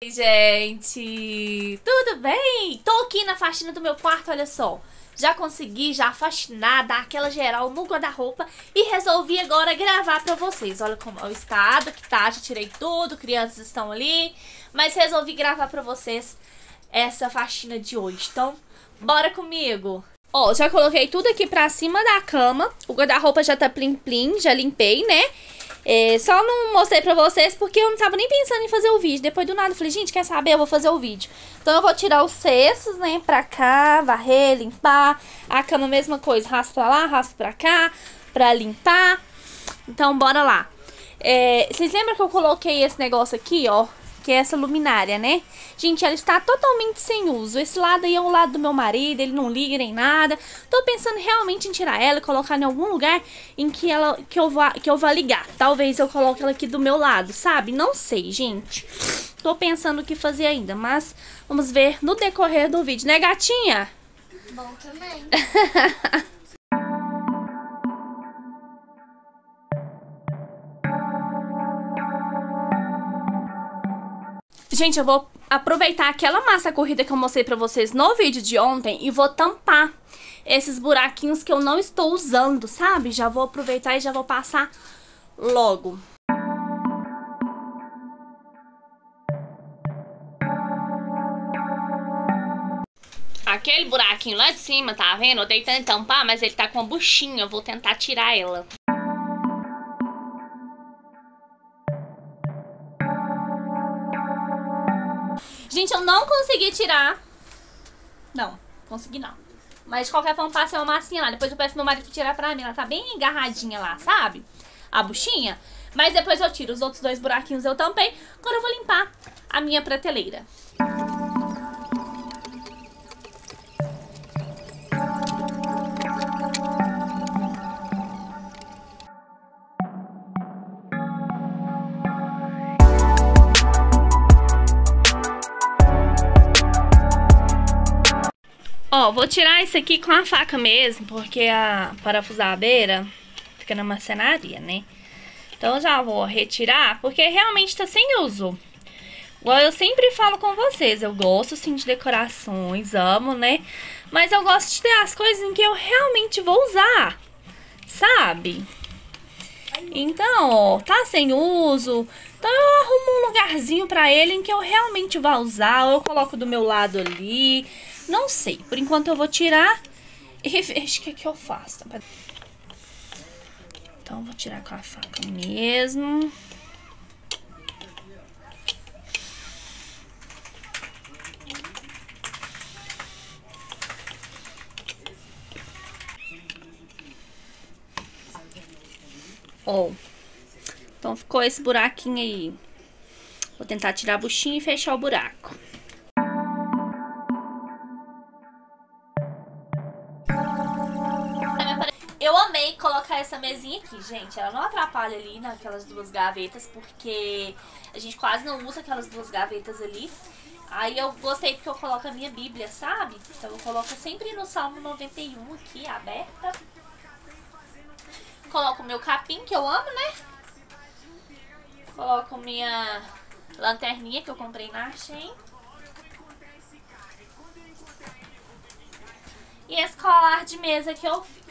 Oi, gente, tudo bem? Tô aqui na faxina do meu quarto, olha só. Já consegui faxinar, dar aquela geral no guarda-roupa e resolvi agora gravar pra vocês. Olha como é o estado que tá, já tirei tudo, crianças estão ali, mas resolvi gravar pra vocês essa faxina de hoje. Então, bora comigo! Ó, já coloquei tudo aqui pra cima da cama, o guarda-roupa já tá plim-plim, já limpei, né? Só não mostrei pra vocês porque eu não tava nem pensando em fazer o vídeo. Depois do nada eu falei, gente, quer saber? Eu vou fazer o vídeo. Então eu vou tirar os cestos, né, pra cá, varrer, limpar. A cama, mesma coisa, raspo pra lá, raspo pra cá, pra limpar. Então bora lá. Vocês lembram que eu coloquei esse negócio aqui, ó? Que é essa luminária, né? Gente, ela está totalmente sem uso. Esse lado aí é o lado do meu marido, ele não liga nem nada. Tô pensando realmente em tirar ela e colocar em algum lugar em que eu vá ligar. Talvez eu coloque ela aqui do meu lado, sabe? Não sei, gente. Tô pensando o que fazer ainda, mas vamos ver no decorrer do vídeo, né, gatinha? Bom também. Gente, eu vou aproveitar aquela massa corrida que eu mostrei pra vocês no vídeo de ontem e vou tampar esses buraquinhos que eu não estou usando, sabe? Já vou aproveitar e já vou passar logo. Aquele buraquinho lá de cima, tá vendo? Eu tentando tampar, mas ele tá com a buchinha, eu vou tentar tirar ela. Gente, eu não consegui tirar. Não, consegui não. Mas de qualquer forma, passei uma massinha lá. Depois eu peço pro meu marido tirar pra mim. Ela tá bem agarradinha lá, sabe? A buchinha. Mas depois eu tiro. Os outros dois buraquinhos eu tampei. Agora eu vou limpar a minha prateleira. Ó, vou tirar isso aqui com a faca mesmo, porque a parafusadeira fica na marcenaria, né? Então eu já vou retirar, porque realmente tá sem uso. Igual eu sempre falo com vocês, eu gosto sim de decorações, amo, né? Mas eu gosto de ter as coisas em que eu realmente vou usar, sabe? Então, ó, tá sem uso. Então eu arrumo um lugarzinho pra ele em que eu realmente vá usar, ou eu coloco do meu lado ali. Não sei, por enquanto eu vou tirar e vejo o que eu faço. Então eu vou tirar com a faca mesmo. Ó, então ficou esse buraquinho aí. Vou tentar tirar a buchinha e fechar o buraco. Eu amei colocar essa mesinha aqui, gente. Ela não atrapalha ali naquelas duas gavetas, porque a gente quase não usa aquelas duas gavetas ali. Aí eu gostei porque eu coloco a minha Bíblia, sabe? Então eu coloco sempre no Salmo 91 aqui, aberta. Coloco o meu capim, que eu amo, né? Coloco minha lanterninha que eu comprei na Shein. E esse colar de mesa que eu fiz.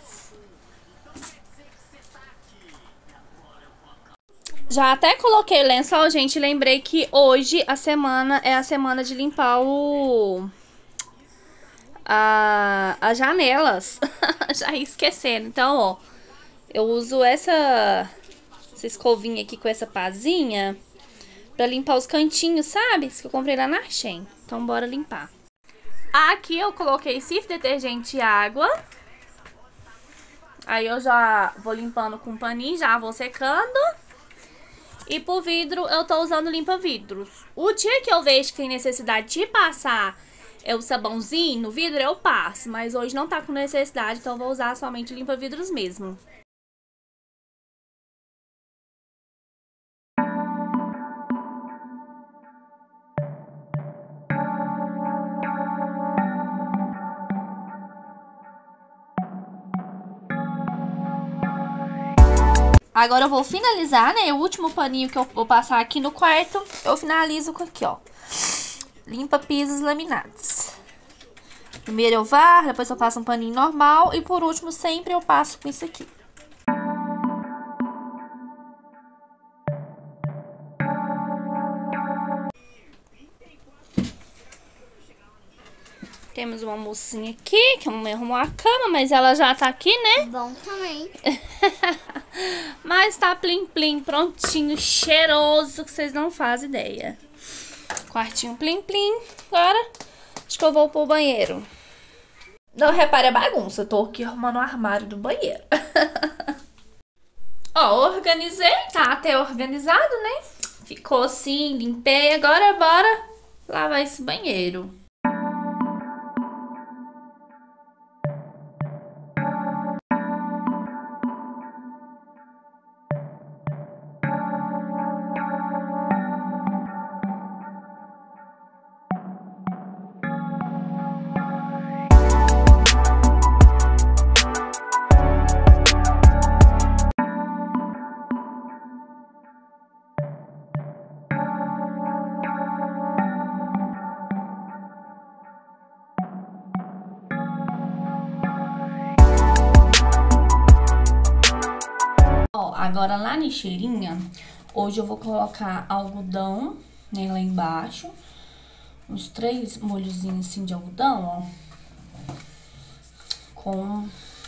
Já até coloquei lençol, gente. Lembrei que hoje a semana é a semana de limpar as janelas. Já ia esquecendo. Então, ó, eu uso essa escovinha aqui com essa pazinha pra limpar os cantinhos, sabe? Isso que eu comprei lá na Shein. Então, bora limpar. Aqui eu coloquei Cif detergente e água. Aí eu já vou limpando com um paninho, já vou secando. E pro vidro eu tô usando limpa-vidros. O dia que eu vejo que tem necessidade de passar o sabãozinho no vidro, eu passo. Mas hoje não tá com necessidade, então eu vou usar somente limpa-vidros mesmo. Agora eu vou finalizar, né? O último paninho que eu vou passar aqui no quarto, eu finalizo com aqui, ó. limpa pisos laminados. Primeiro eu varro, depois eu passo um paninho normal e por último sempre eu passo com isso aqui. Temos uma mocinha aqui, que a mamãe arrumou a cama, mas ela já tá aqui, né? Bom também. Mas tá plim plim, prontinho, cheiroso, que vocês não fazem ideia. Quartinho plim plim. Agora acho que eu vou pro banheiro. Não repare a bagunça, eu tô aqui arrumando o armário do banheiro. Ó, organizei, tá até organizado, né? Ficou assim, limpei. Agora bora lavar esse banheiro. Agora lá na cheirinha, hoje eu vou colocar algodão, né, lá embaixo. Uns 3 molhozinhos assim de algodão, ó. Com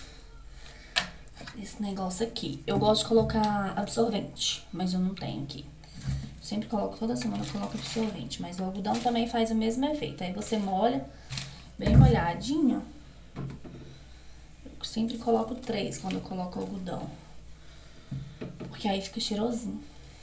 esse negócio aqui. Eu gosto de colocar absorvente, mas eu não tenho aqui. Sempre coloco, toda semana eu coloco absorvente, mas o algodão também faz o mesmo efeito. Aí você molha, bem molhadinho. Eu sempre coloco 3 quando eu coloco algodão. Porque aí fica cheirosinho.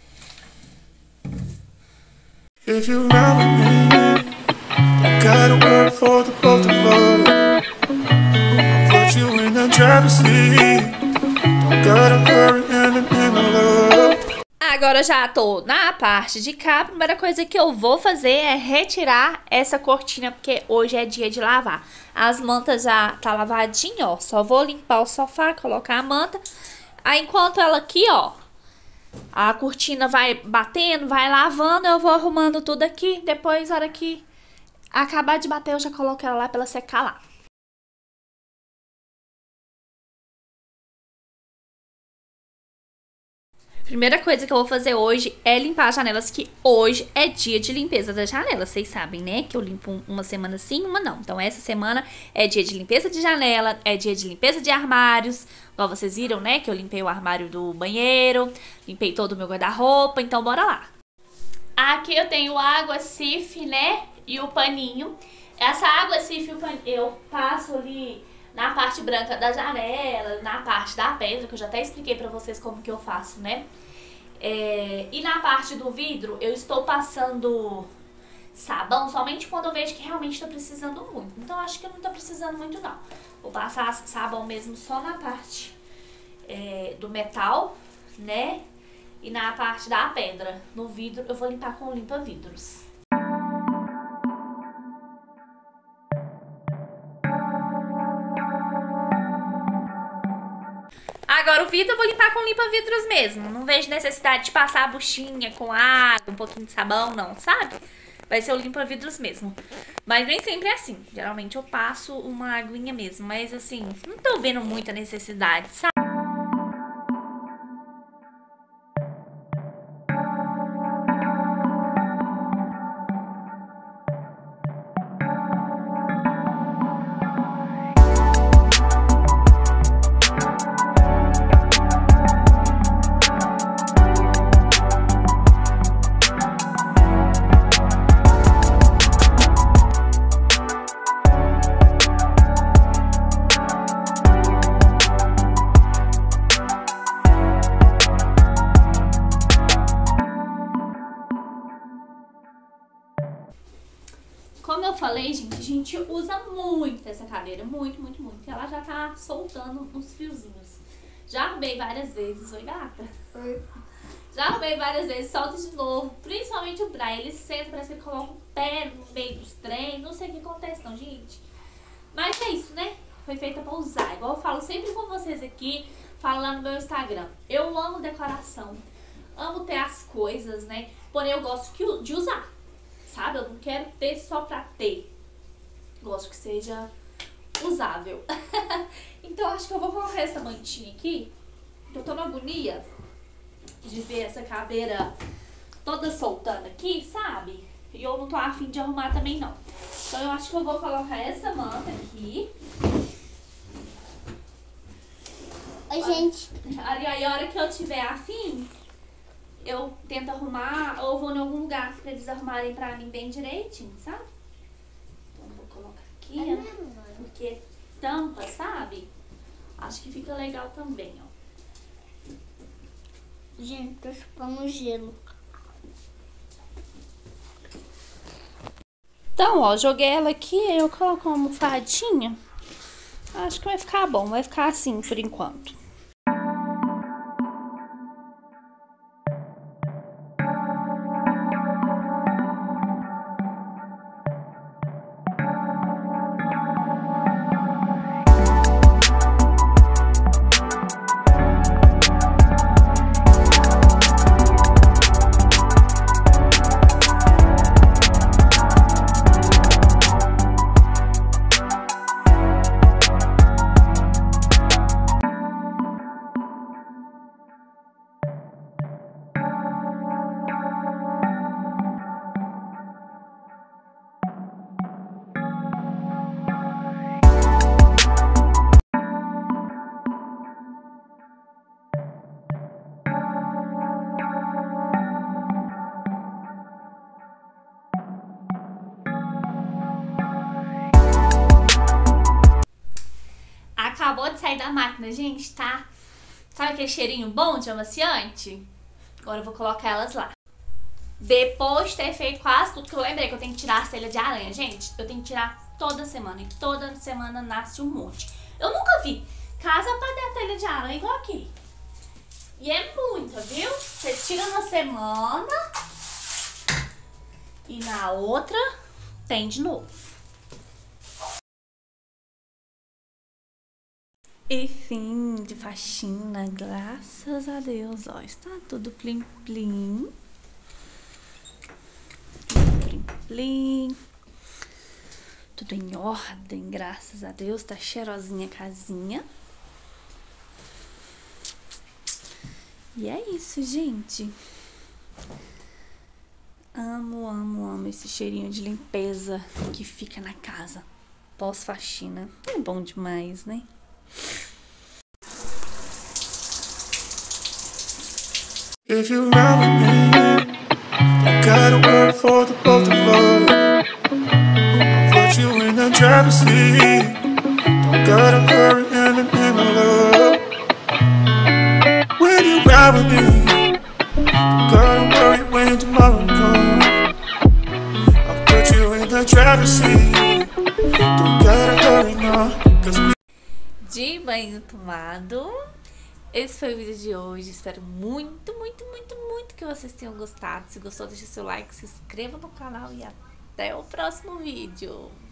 If you run with me, don't gotta work for the both of us. I'll put you in the driver's seat. Don't gotta hurry in the love. Agora eu já tô na parte de cá. A primeira coisa que eu vou fazer é retirar essa cortina, porque hoje é dia de lavar. As mantas já tá lavadinha, ó. Só vou limpar o sofá, colocar a manta. Aí enquanto ela aqui, ó, a cortina vai batendo, vai lavando, eu vou arrumando tudo aqui. Depois, na hora que acabar de bater, eu já coloco ela lá pra ela secar lá. Primeira coisa que eu vou fazer hoje é limpar as janelas, que hoje é dia de limpeza das janelas. Vocês sabem, né? Que eu limpo uma semana sim, uma não. Então essa semana é dia de limpeza de janela, é dia de limpeza de armários. Igual vocês viram, né? Que eu limpei o armário do banheiro, limpei todo o meu guarda-roupa. Então bora lá. Aqui eu tenho água Cif, né? E o paninho. Essa água Cif eu passo ali na parte branca da janela, na parte da pedra, que eu já até expliquei pra vocês como que eu faço, né? E na parte do vidro, eu estou passando sabão somente quando eu vejo que realmente tá precisando muito. Então, acho que eu não tô precisando muito, não. Vou passar sabão mesmo só na parte do metal, né? E na parte da pedra. No vidro, eu vou limpar com o limpa-vidros. Agora o vidro eu vou limpar com limpa-vidros mesmo. Não vejo necessidade de passar a buchinha com água, um pouquinho de sabão, não, sabe? Vai ser o limpa-vidros mesmo. Mas nem sempre é assim. Geralmente eu passo uma aguinha mesmo. Mas assim, não tô vendo muita necessidade, sabe? Como eu falei, gente, a gente usa muito essa cadeira, muito, muito, muito. Ela já tá soltando uns fiozinhos. Já arrumei várias vezes. Oi, gata. Oi. Já arrumei várias vezes, solta de novo. Principalmente o Brian, ele senta, parece que ele coloca o pé no meio dos trem. Não sei o que acontece não, gente. Mas é isso, né? Foi feita pra usar. Igual eu falo sempre com vocês aqui, falo lá no meu Instagram. Eu amo decoração, amo ter as coisas, né? Porém eu gosto de usar. sabe? Eu não quero ter só pra ter. Gosto que seja usável. Então acho que eu vou colocar essa mantinha aqui. Eu tô na agonia de ver essa cadeira toda soltando aqui, sabe? E eu não tô afim de arrumar também não. Então eu acho que eu vou colocar essa manta aqui. Oi, gente. Aí a hora que eu tiver afim, eu tento arrumar ou vou em algum lugar pra eles arrumarem pra mim bem direitinho, sabe? Então eu vou colocar aqui, ó, porque tampa, sabe? Acho que fica legal também, ó. Gente, tô chupando gelo. Então, ó, joguei ela aqui, aí eu coloco uma almofadinha. Acho que vai ficar bom, vai ficar assim por enquanto. Acabou de sair da máquina, gente, tá? Sabe aquele cheirinho bom de amaciante? Agora eu vou colocar elas lá. Depois de ter feito quase tudo, que eu lembrei que eu tenho que tirar a telha de aranha. Gente, eu tenho que tirar toda semana. E toda semana nasce um monte. Eu nunca vi casa pra ter telha de aranha igual aqui. E é muita, viu? Você tira na semana e na outra tem de novo. E fim de faxina, graças a Deus, ó, está tudo plim plim. Plim plim. Tudo em ordem, graças a Deus, tá cheirosinha a casinha. E é isso, gente. Amo, amo, amo esse cheirinho de limpeza que fica na casa pós-faxina. É bom demais, né? If you ride with me, don't gotta work for the both of us. I'll put you in the driver's seat. Don't gotta hurry in the love. When you ride with me, don't gotta worry when tomorrow comes. I'll put you in the driver's seat. Don't gotta hurry now, 'cause we... De banho tomado. Esse foi o vídeo de hoje. Espero muito, muito, muito, muito que vocês tenham gostado. Se gostou, deixa seu like, se inscreva no canal e até o próximo vídeo.